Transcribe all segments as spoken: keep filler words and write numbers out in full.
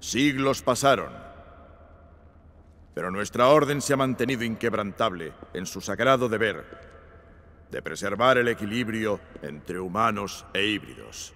Siglos pasaron, pero nuestra orden se ha mantenido inquebrantable en su sagrado deber de preservar el equilibrio entre humanos e híbridos.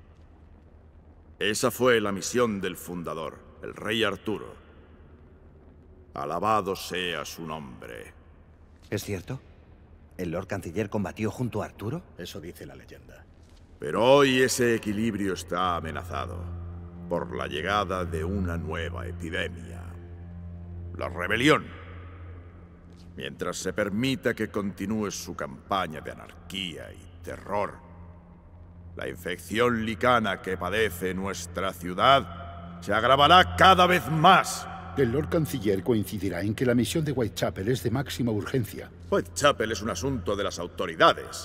Esa fue la misión del fundador, el rey Arturo. Alabado sea su nombre. ¿Es cierto? ¿El Lord Canciller combatió junto a Arturo? Eso dice la leyenda. Pero hoy ese equilibrio está amenazado por la llegada de una nueva epidemia. La rebelión. Mientras se permita que continúe su campaña de anarquía y terror, la infección licana que padece nuestra ciudad se agravará cada vez más. El Lord Canciller coincidirá en que la misión de Whitechapel es de máxima urgencia. Whitechapel es un asunto de las autoridades.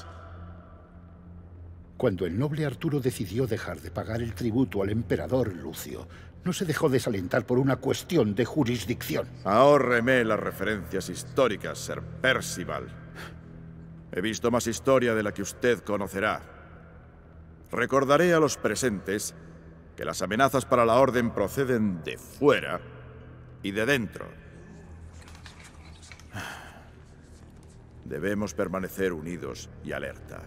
Cuando el noble Arturo decidió dejar de pagar el tributo al emperador Lucio, no se dejó desalentar por una cuestión de jurisdicción. Ahórreme las referencias históricas, Sir Percival. He visto más historia de la que usted conocerá. Recordaré a los presentes que las amenazas para la Orden proceden de fuera y de dentro. Debemos permanecer unidos y alerta,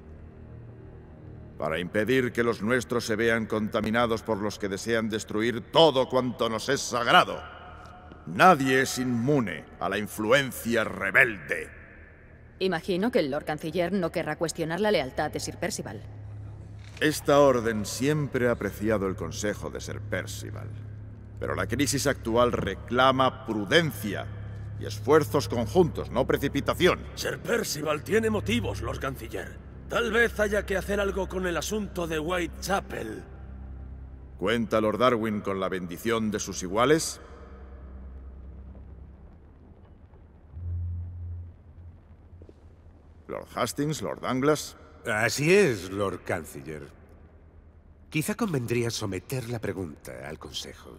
para impedir que los nuestros se vean contaminados por los que desean destruir todo cuanto nos es sagrado. Nadie es inmune a la influencia rebelde. Imagino que el Lord Canciller no querrá cuestionar la lealtad de Sir Percival. Esta orden siempre ha apreciado el consejo de Sir Percival, pero la crisis actual reclama prudencia y esfuerzos conjuntos, no precipitación. Sir Percival tiene motivos, Lord Canciller. Tal vez haya que hacer algo con el asunto de Whitechapel. ¿Cuenta Lord Darwin con la bendición de sus iguales? Lord Hastings, Lord Douglas. Así es, Lord Canciller. Quizá convendría someter la pregunta al Consejo.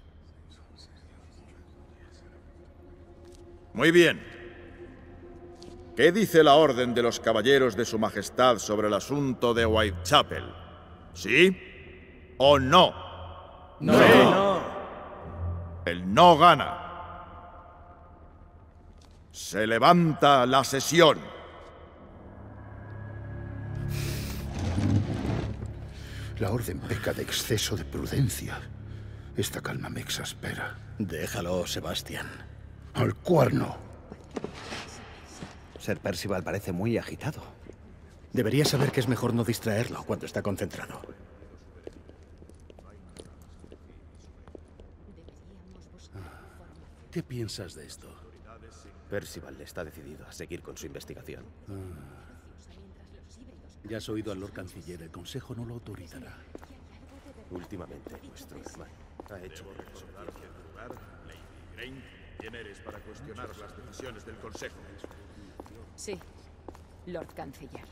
Muy bien. ¿Qué dice la Orden de los Caballeros de Su Majestad sobre el asunto de Whitechapel? ¿Sí o no? No. Sí, no. El no gana. Se levanta la sesión. La Orden peca de exceso de prudencia. Esta calma me exaspera. Déjalo, Sebastián. ¡Al cuerno! Sir Percival parece muy agitado. Debería saber que es mejor no distraerlo cuando está concentrado. ¿Qué piensas de esto? Percival está decidido a seguir con su investigación. Ah. Ya has oído al Lord Canciller. El Consejo no lo autorizará. Últimamente, nuestro hermano ha hecho... ¿Quién eres para cuestionar las decisiones del Consejo? Sí, Lord Canciller.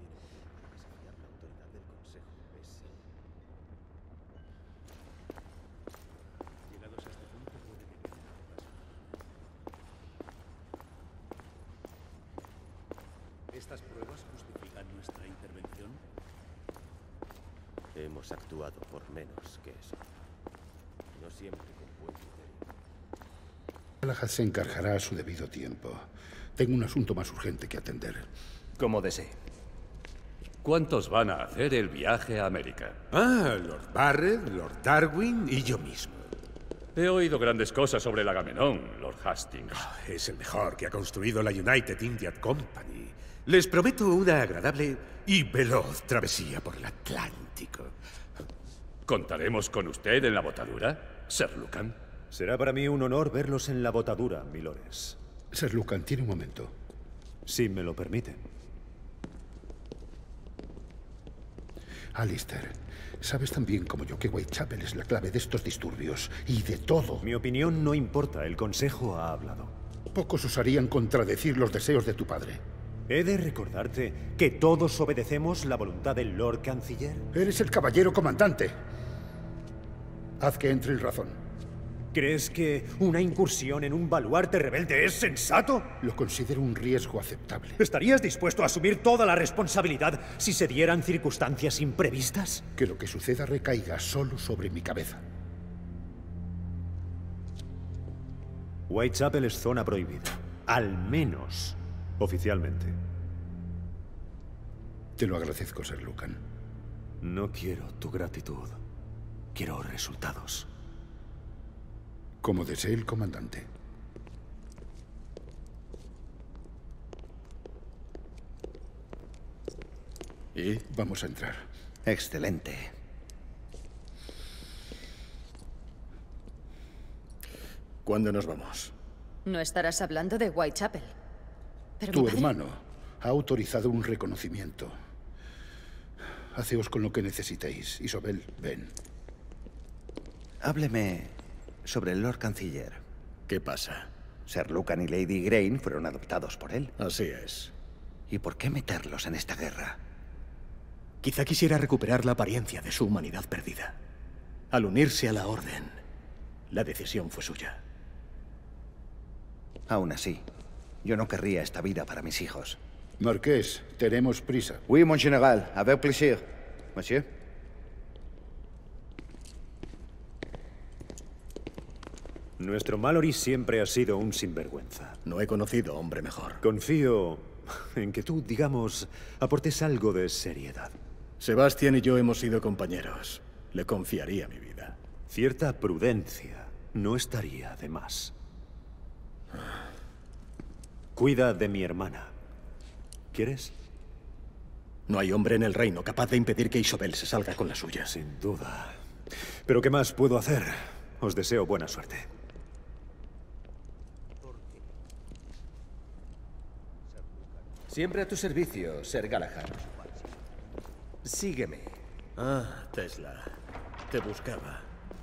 ¿Estas pruebas justifican nuestra intervención? Hemos actuado por menos que eso. No siempre con buen criterio. Galahad se encargará a su debido tiempo. Tengo un asunto más urgente que atender. Como desee. ¿Cuántos van a hacer el viaje a América? Ah, Lord Barrett, Lord Darwin y yo mismo. He oído grandes cosas sobre el Agamenón, Lord Hastings. Oh, es el mejor que ha construido la United India Company. Les prometo una agradable y veloz travesía por el Atlántico. ¿Contaremos con usted en la botadura, Sir Lucan? Será para mí un honor verlos en la botadura, milores. Sir Lucan, tiene un momento. Si me lo permiten. Alistair, sabes tan bien como yo que Whitechapel es la clave de estos disturbios y de todo. Mi opinión no importa, el Consejo ha hablado. Pocos osarían contradecir los deseos de tu padre. ¿He de recordarte que todos obedecemos la voluntad del Lord Canciller? Eres el caballero comandante. Haz que entre en razón. ¿Crees que una incursión en un baluarte rebelde es sensato? Lo considero un riesgo aceptable. ¿Estarías dispuesto a asumir toda la responsabilidad si se dieran circunstancias imprevistas? Que lo que suceda recaiga solo sobre mi cabeza. Whitechapel es zona prohibida. Al menos oficialmente. Te lo agradezco, Ser Lucan. No quiero tu gratitud. Quiero resultados. Como desee el comandante. ¿Y? Vamos a entrar. Excelente. ¿Cuándo nos vamos? No estarás hablando de Whitechapel. Pero Tu mi padre- hermano ha autorizado un reconocimiento. Haceos con lo que necesitéis. Isobel, ven. Hábleme sobre el Lord Canciller. ¿Qué pasa? Ser Lucan y Lady Grain fueron adoptados por él. Así es. ¿Y por qué meterlos en esta guerra? Quizá quisiera recuperar la apariencia de su humanidad perdida. Al unirse a la Orden, la decisión fue suya. Aún así, yo no querría esta vida para mis hijos. Marqués, tenemos prisa. Oui, mon général. Avec plaisir. Monsieur. Nuestro Mallory siempre ha sido un sinvergüenza. No he conocido hombre mejor. Confío en que tú, digamos, aportes algo de seriedad. Sebastián y yo hemos sido compañeros. Le confiaría mi vida. Cierta prudencia no estaría de más. Cuida de mi hermana. ¿Quieres? No hay hombre en el reino capaz de impedir que Isobel se salga con la suya. Sin duda. Pero ¿qué más puedo hacer? Os deseo buena suerte. Siempre a tu servicio, Ser Galahad. Sígueme. Ah, Tesla. Te buscaba.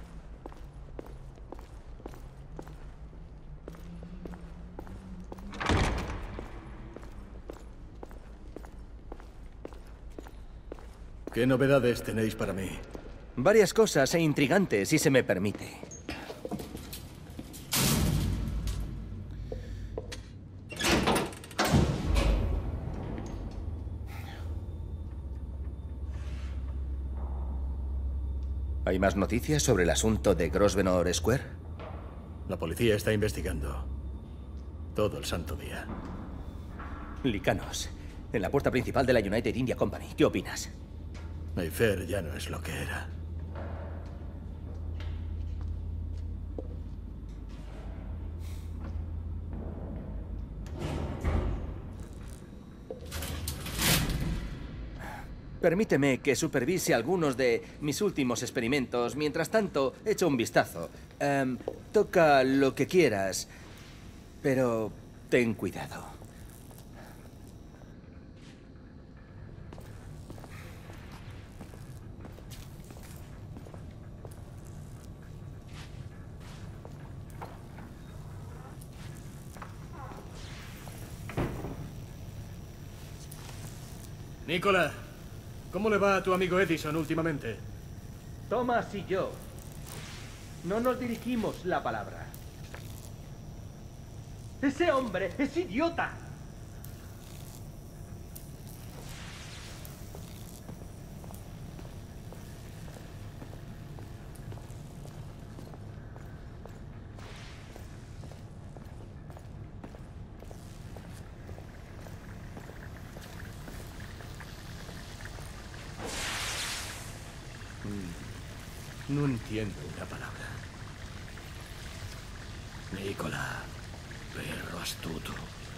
¿Qué novedades tenéis para mí? Varias cosas e intrigantes, si se me permite. ¿Hay más noticias sobre el asunto de Grosvenor Square? La policía está investigando. Todo el santo día. Licanos, en la puerta principal de la United India Company. ¿Qué opinas? Mayfair ya no es lo que era. Permíteme que supervise algunos de mis últimos experimentos. Mientras tanto, echa un vistazo. Em, toca lo que quieras, pero ten cuidado. Nicola, ¿cómo le va a tu amigo Edison últimamente? Thomas y yo no nos dirigimos la palabra. Ese hombre es idiota. No entiendo una palabra. Nicola, perro astuto.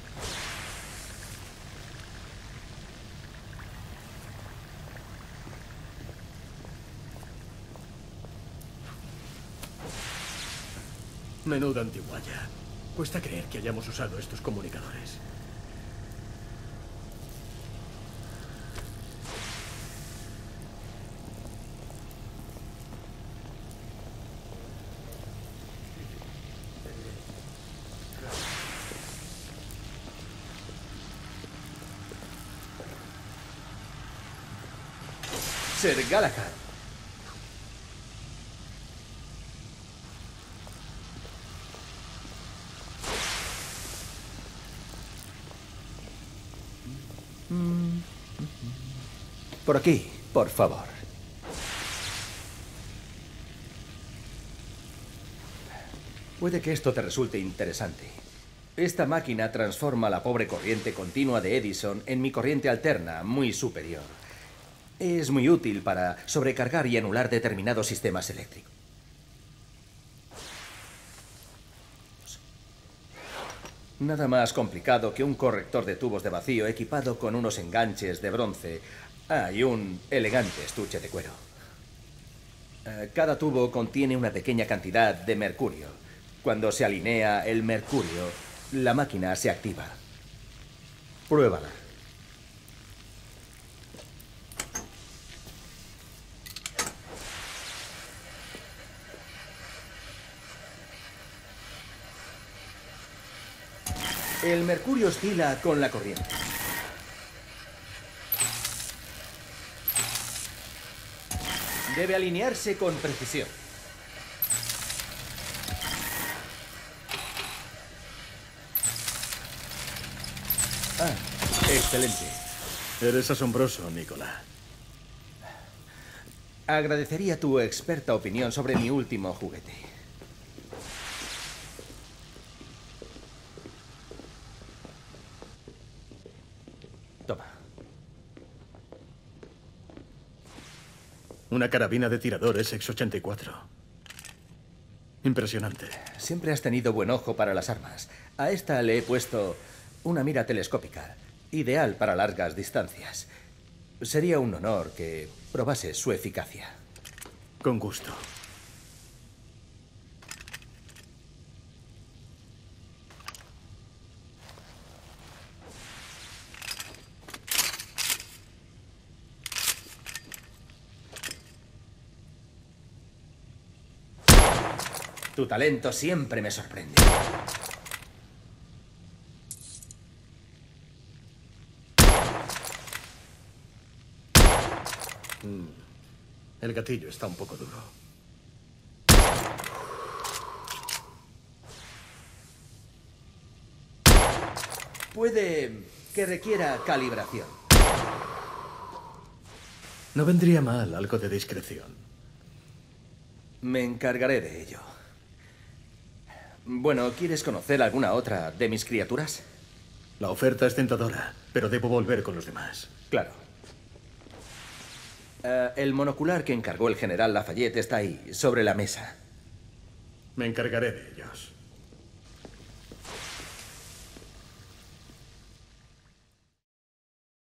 Menuda antiguaya. Cuesta creer que hayamos usado estos comunicadores. Ser Galahad. Por aquí, por favor. Puede que esto te resulte interesante. Esta máquina transforma la pobre corriente continua de Edison en mi corriente alterna, muy superior. Es muy útil para sobrecargar y anular determinados sistemas eléctricos. Nada más complicado que un corrector de tubos de vacío equipado con unos enganches de bronce. Ah, y un elegante estuche de cuero. Uh, cada tubo contiene una pequeña cantidad de mercurio. Cuando se alinea el mercurio, la máquina se activa. Pruébala. El mercurio oscila con la corriente. Debe alinearse con precisión. Ah, excelente. Eres asombroso, Nicolás. Agradecería tu experta opinión sobre mi último juguete. Toma. Una carabina de tiradores equis ochenta y cuatro. Impresionante. Siempre has tenido buen ojo para las armas. A esta le he puesto una mira telescópica, ideal para largas distancias. Sería un honor que probase su eficacia. Con gusto. Tu talento siempre me sorprende. El gatillo está un poco duro. Puede que requiera calibración. No vendría mal algo de discreción. Me encargaré de ello. Bueno, ¿quieres conocer alguna otra de mis criaturas? La oferta es tentadora, pero debo volver con los demás. Claro. Uh, el monocular que encargó el general Lafayette está ahí, sobre la mesa. Me encargaré de ellos.